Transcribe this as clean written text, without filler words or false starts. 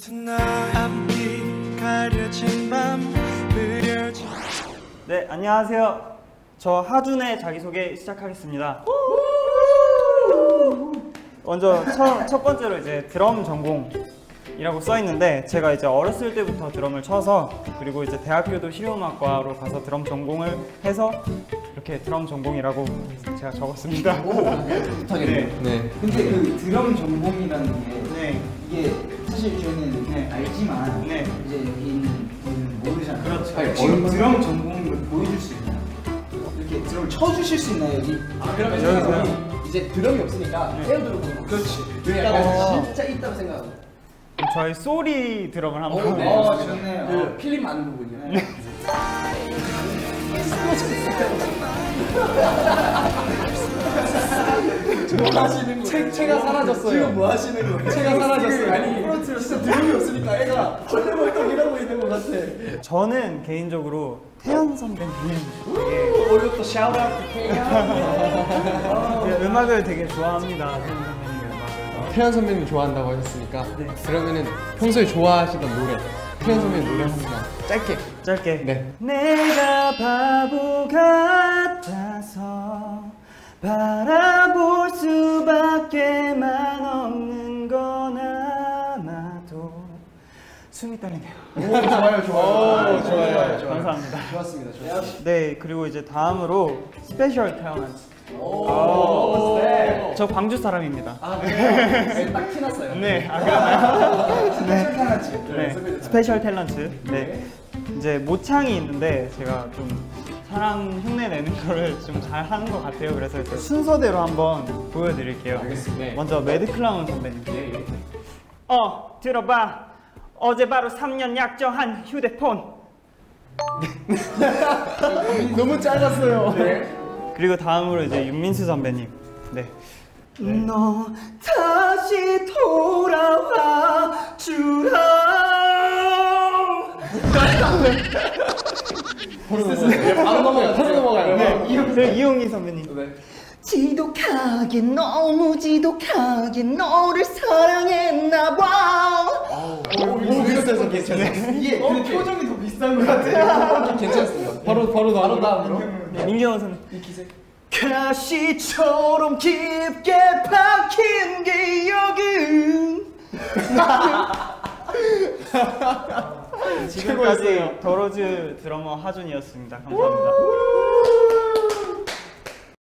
네, 안녕하세요. 저 하준의 자기소개 시작하겠습니다. 먼저 첫 번째로 이제 드럼 전공이라고 써 있는데, 제가 이제 어렸을 때부터 드럼을 쳐서, 그리고 이제 대학교도 실용음악과로 가서 드럼 전공을 해서 이렇게 드럼 전공이라고 제가 적었습니다. 좋다겠네요. 네. 근데 그 드럼 전공이라는 게 이게 사실 저희는 알지만 이제 여기 있는 분은 모르잖아요. 그렇죠. 지금 드럼 전공을 보여줄 수 있나요? 이렇게 드럼을 쳐주실 수 있나요 여기? 그러면 여기서요? 이제 드럼이 없으니까 에어드럼 보는 거. 그렇지. 약간 진짜 있다고 생각하고. 저희 소리 드럼을 한번 좋네요. 그 필름 많은 부분이요. 뭐 하시는 거예요? 체가 사라졌어요. 지금 뭐 하시는 거예요? 체가 사라졌어요. 아니, 진짜 드럼이 없으니까 애가 헐레벌떡 이러고 있는 것 같아. 저는 개인적으로 태연 선배님 오늘 또 샤우트아웃 되게 음악을 되게 좋아합니다. 태연 선배님 음악을. 태연 선배님 좋아한다고 하셨으니까 그러면은 평소에 좋아하시던 노래 태연 선배님 노래 한 번만 짧게. 네. 내가 바보 같아서 바라볼 수밖에만 없는 건 아마도 숨이 떨리네요. 좋아요. 감사합니다. 좋았습니다. 네, 그리고 이제 다음으로 스페셜 탤런트. 저 광주 사람입니다. 네. 딱 티났어요. 네, 그러나요? 네, 스페셜 탤런트. 네, 이제 모창이 있는데 제가 좀 사람 흉내 내는 거를 좀 잘 하는 것 같아요. 그래서 이제 순서대로 한번 보여드릴게요. 알겠습니다. 먼저 매드클라운 선배님. 들어봐. 어제 바로 3년 약정한 휴대폰. 너무 짧았어요. 그리고 다음으로 이제 윤민수 선배님. 네. 너 다시 돌아와 주라. 바로 넘어가요. 네, 이용희 선배님. 지독하게 너무 지독하게 너를 사랑했나봐. 비슷해서 괜찮아요. 이게 표정이 더 비슷한 것 같아요. 괜찮습니다. 바로 다음으로. 네, 민경원 선배님. 가시처럼 깊게 박힌 기억은 지금까지 더로즈 드러머 하준이었습니다. 감사합니다.